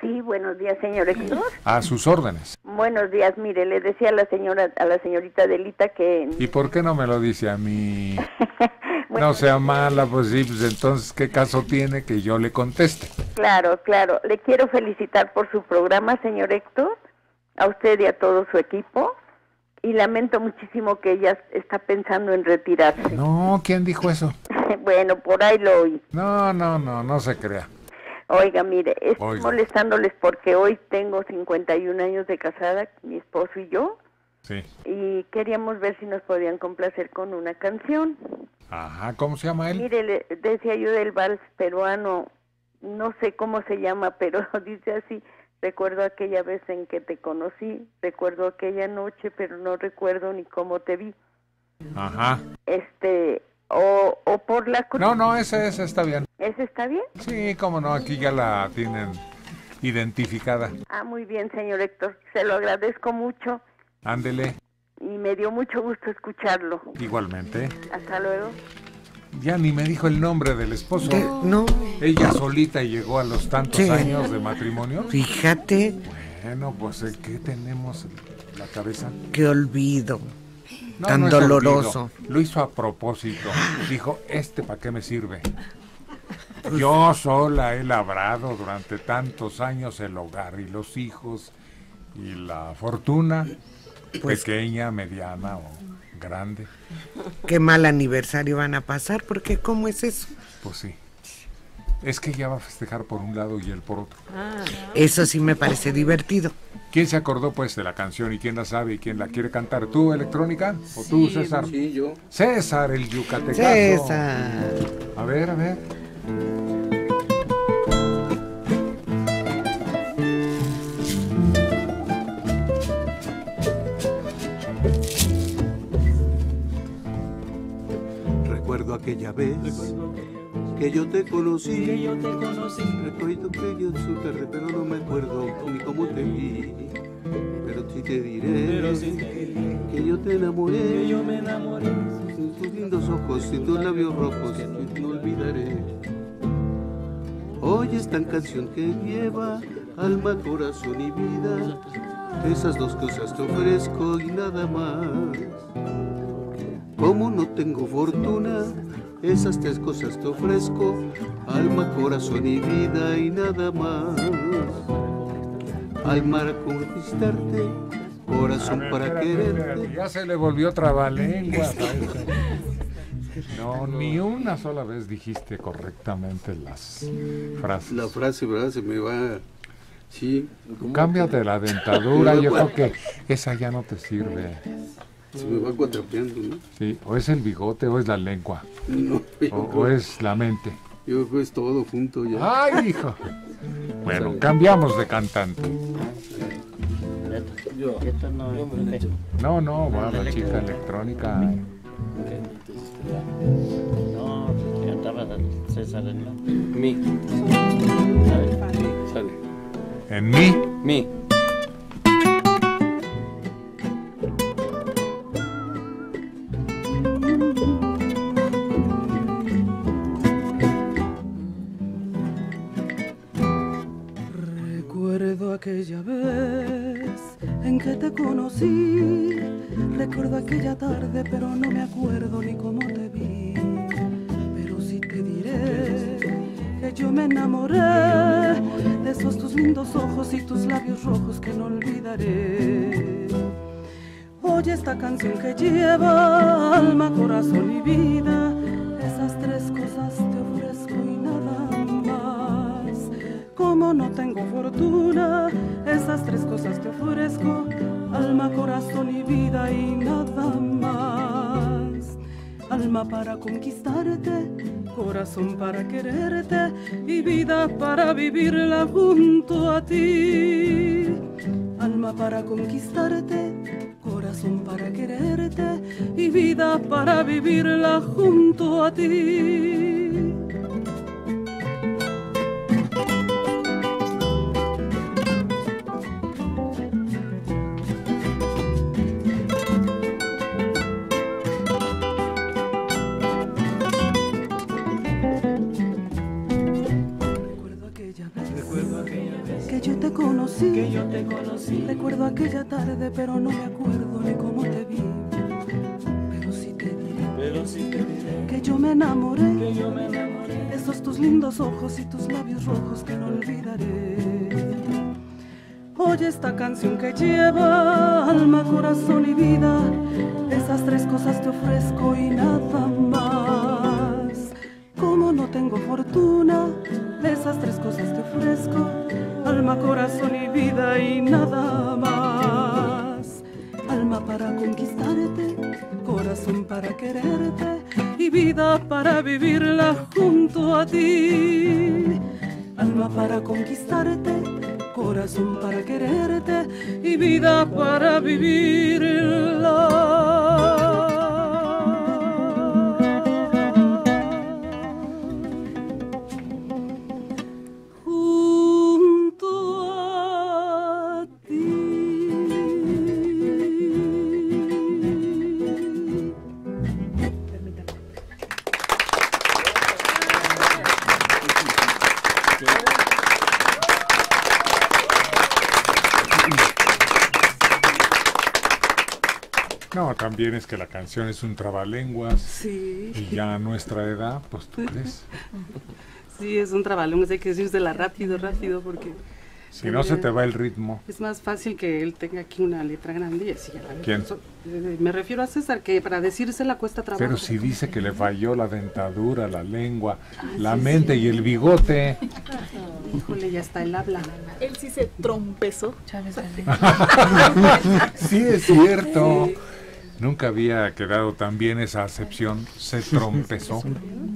Sí, buenos días, señor Héctor. A sus órdenes. Buenos días, mire, le decía a la señorita Adelita que... ¿Y por qué no me lo dice a mí? Bueno, no sea mala, pues sí, pues entonces, ¿qué caso tiene que yo le conteste? Claro, le quiero felicitar por su programa, señor Héctor, a usted y a todo su equipo, y lamento muchísimo que ella está pensando en retirarse. No, ¿quién dijo eso? Bueno, por ahí lo oí. No se crea. Oiga, mire, estoy molestándoles porque hoy tengo 51 años de casada, mi esposo y yo. Sí. Y queríamos ver si nos podían complacer con una canción. Ajá, ¿cómo se llama él? Mire, le decía yo del vals peruano, no sé cómo se llama, pero dice así: recuerdo aquella vez en que te conocí, recuerdo aquella noche, pero no recuerdo ni cómo te vi. Ajá. O por la cruz. No, ese está bien. ¿Ese está bien? Sí, cómo no, aquí ya la tienen identificada. Ah, muy bien, señor Héctor, se lo agradezco mucho. Ándele. Y me dio mucho gusto escucharlo. Igualmente. Hasta luego. Ya ni me dijo el nombre del esposo. No. Ella solita llegó a los tantos años de matrimonio. Fíjate. Bueno, pues ¿qué tenemos en la cabeza? Qué olvido. No, tan no es doloroso. Olvido. Lo hizo a propósito. Dijo, ¿para qué me sirve? Yo sola he labrado durante tantos años el hogar y los hijos y la fortuna, pequeña, mediana o grande. Qué mal aniversario van a pasar, porque ¿cómo es eso? Pues sí. Es que ella va a festejar por un lado y él por otro. Eso sí me parece divertido. ¿Quién se acordó pues de la canción y quién la sabe y quién la quiere cantar? ¿Tú, Electrónica? ¿O tú, César? Sí, yo. César, el yucatecazo. César. A ver. Recuerdo aquella vez que yo te conocí. Recuerdo que yo su tarde, pero no me acuerdo ni cómo te vi. Pero sí te diré que yo te enamoré. Sin tus lindos ojos y tus labios rojos, no olvidaré. Hoy esta canción que lleva alma, corazón y vida. Esas dos cosas te ofrezco y nada más. Como no tengo fortuna, esas tres cosas te ofrezco: alma, corazón y vida y nada más. Alma para conquistarte, corazón para quererte. Ya se le volvió trabalengua. No, ni una sola vez dijiste correctamente las frases. La frase, ¿verdad? Se me va... Sí. Cámbiate la dentadura, yo creo que esa ya no te sirve. Se me va cuatrapeando, ¿no? Sí, o es el bigote o es la lengua. No, o es la mente. Yo creo que es todo junto ya. ¡Ay, hijo! Bueno, cambiamos de cantante. No, va la chica electrónica. No, cantaba César en Mi. Sale. ¿En mí? Mi. Recuerdo aquella vez en que te conocí. Recuerdo aquella tarde, pero no me acuerdo ni cómo te vi. Pero sí te diré que yo me enamoré de esos tus lindos ojos y tus labios rojos que no olvidaré. Oye esta canción que lleva alma, corazón y vida. Esas tres cosas te ofrezco y nada más. Como no tengo fortuna, esas tres cosas te ofrezco: alma, corazón y vida y nada más. Alma para conquistarte, corazón para quererte y vida para vivirla junto a ti. Alma para conquistarte, corazón para quererte y vida para vivirla junto a ti. que yo te conocí. Recuerdo aquella tarde, pero no me acuerdo ni cómo te vi. Pero sí te diré que yo me enamoré de esos tus lindos ojos y tus labios rojos que no olvidaré. Oye esta canción que lleva alma, corazón y vida. Esas tres cosas te ofrezco y nada más. Como no tengo fortuna, esas tres cosas te ofrezco: alma, corazón y vida y nada más. Alma para conquistarte, corazón para quererte y vida para vivirla junto a ti. Alma para conquistarte, corazón para quererte y vida para vivirla. No, también es que la canción es un trabalenguas. Sí. Y ya a nuestra edad, pues tú crees. Sí, es un trabalenguas, hay que decírsela rápido, porque... Si no se te va el ritmo. Es más fácil que él tenga aquí una letra grande y así. ¿Quién? Me refiero a César, que para decírsela cuesta trabajo. Pero si dice que le falló la dentadura, la lengua, la mente y el bigote. Híjole, ya está el habla. Él sí se trompezó. Sí, es cierto. Nunca había quedado tan bien esa acepción. Se trompezó.